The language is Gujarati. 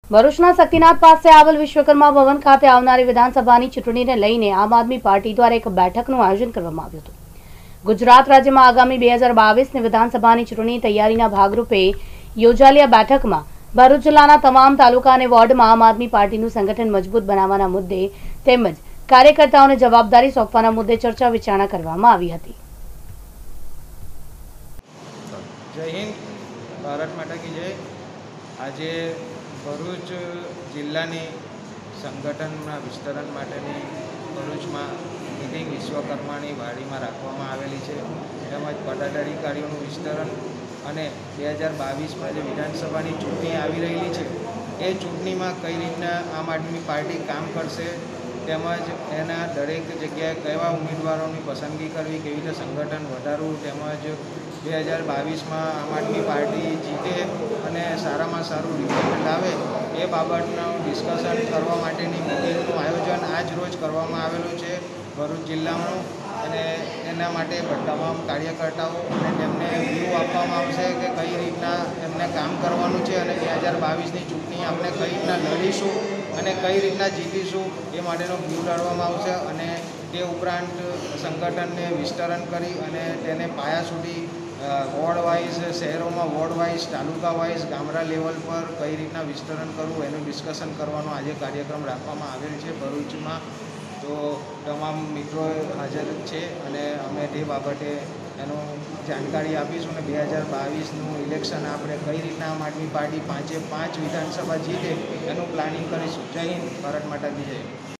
ભરૂચના શક્તિનાથ પાસે આવેલ વિશ્વકર્મા ભવન ખાતે આવનારી વિધાનસભાની ચૂંટણીને લઈને આમ આદમી પાર્ટી દ્વારા એક બેઠકનું આયોજન કરવામાં આવ્યું હતું। ગુજરાત રાજ્યમાં આગામી 2022ની વિધાનસભાની ચૂંટણીની તૈયારીના ભાગરૂપે યોજાયેલી આ બેઠકમાં ભરૂચ જિલ્લાના તમામ તાલુકા અને વોર્ડમાં આમ આદમી પાર્ટીનું સંગઠન મજબૂત બનાવવાના મુદ્દે તેમજ કાર્યકર્તાઓને જવાબદારી સોંપવાના મુદ્દે ચર્ચા વિચારણા કરવામાં આવી હતી। જય હિન્દ, ભારત માતા કી જય। આજે ભરૂચ જિલ્લાની સંગઠનના વિસ્તરણ માટેની ભરૂચમાં મિટિંગ વિશ્વકર્માની વાડીમાં રાખવામાં આવેલી છે। તેમજ પદાધિકારીઓનું વિસ્તરણ અને 2022માં જે વિધાનસભાની ચૂંટણી આવી રહેલી છે એ ચૂંટણીમાં કઈ રીતના આમ આદમી પાર્ટી કામ કરશે, તેમજ એના દરેક જગ્યાએ કેવા ઉમેદવારોની પસંદગી કરવી, કેવી રીતે સંગઠન વધારવું, તેમજ 2022માં આમ આદમી પાર્ટી જીતે અને સારામાં સારું રિઝલ્ટ લાવે એ બાબતનું ડિસ્કશન કરવા માટેની મિટિંગનું આયોજન આજ રોજ કરવામાં આવેલું છે ભરૂચ જિલ્લામાં। અને એના માટે તમામ કાર્યકર્તાઓ અને તેમને વ્યૂ આપવામાં આવશે કે કઈ રીતના એમને કામ કરવાનું છે અને 2022ની ચૂંટણી આપણે કઈ રીતના લડીશું અને કઈ રીતના જીતીશું એ માટેનો વ્યૂ લડવામાં આવશે। અને તે ઉપરાંત સંગઠનને વિસ્તરણ કરી અને તેને પાયા સુધી વોર્ડ વાઇઝ, શહેરોમાં વોર્ડ વાઇઝ, તાલુકા વાઇઝ, ગામડા લેવલ પર કઈ રીતના વિસ્તરણ કરવું એનું ડિસ્કશન કરવાનો આજે કાર્યક્રમ રાખવામાં આવેલ છે ભરૂચમાં। તો તમામ મિત્રો હાજર છે અને અમે તે બાબતે એનું જાણકારી આપીશું અને 2022નું ઇલેક્શન આપણે કઈ રીતના આમ આદમી પાર્ટી 5 વિધાનસભા જીતે એનું પ્લાનિંગ કરીશું। જય હિન્દ, ભારત માતા કી જય।